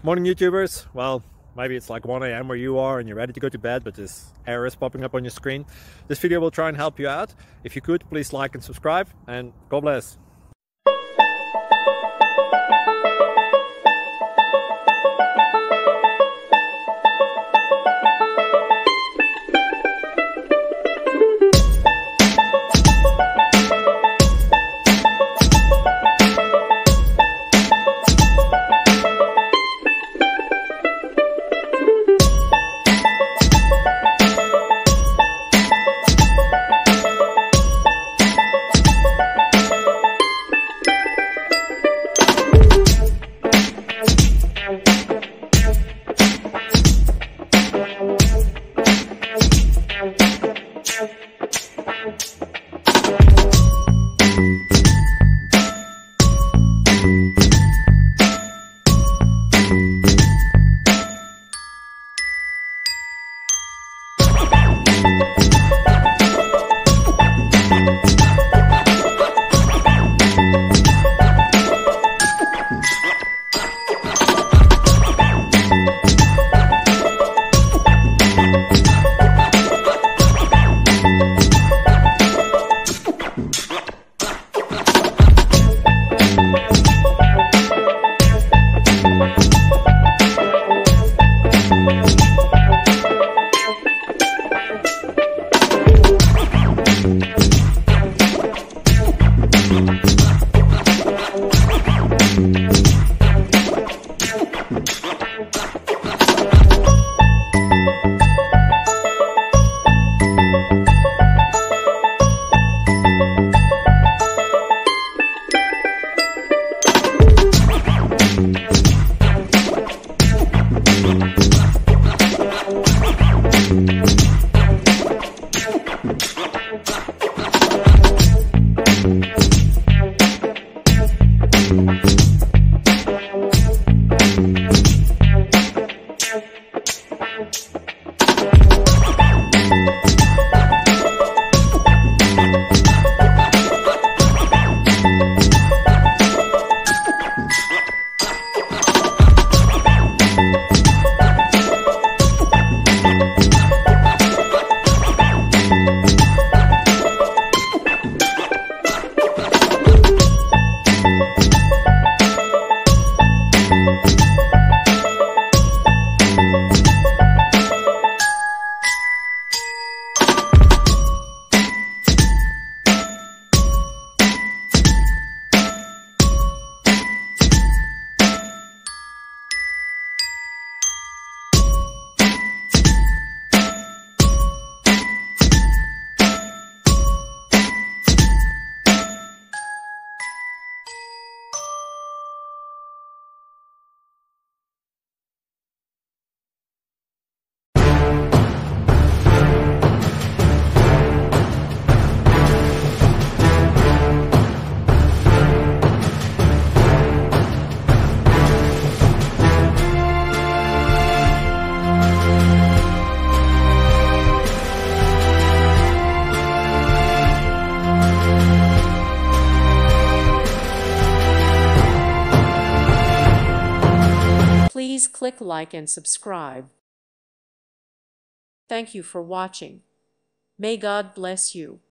Morning YouTubers. Well, maybe it's like 1 a.m. where you are and you're ready to go to bed, but this error is popping up on your screen. This video will try and help you out. If you could, please like and subscribe, and God bless. Please click like and subscribe. Thank you for watching. May God bless you.